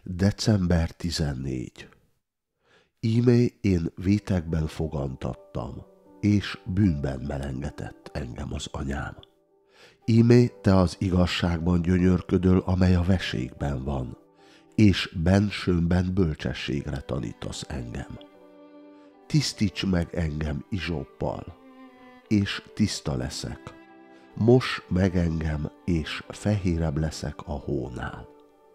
December 14. Ímé én vétekben fogantattam, és bűnben melengetett engem az anyám. Ímé te az igazságban gyönyörködöl, amely a veségben van, és bensőmben bölcsességre tanítasz engem. Tisztíts meg engem izsoppal, és tiszta leszek. Mos meg engem, és fehérebb leszek a hónál.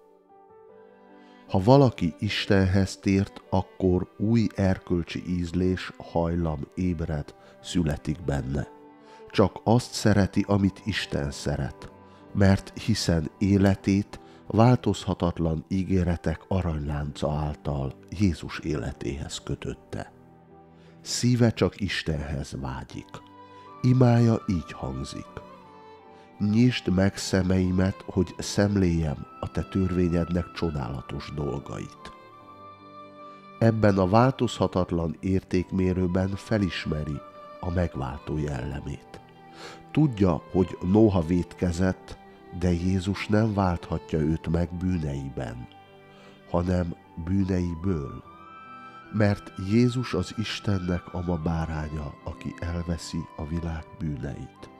Ha valaki Istenhez tért, akkor új erkölcsi ízlés, hajlam, ébred születik benne. Csak azt szereti, amit Isten szeret, mert hiszen életét változhatatlan ígéretek aranylánca által Jézus életéhez kötötte. Szíve csak Istenhez vágyik. Imája így hangzik: nyisd meg szemeimet, hogy szemléljem a te törvényednek csodálatos dolgait. Ebben a változhatatlan értékmérőben felismeri a megváltó jellemét. Tudja, hogy noha vétkezett, de Jézus nem válthatja őt meg bűneiben, hanem bűneiből. Mert Jézus az Istennek ama báránya, aki elveszi a világ bűneit.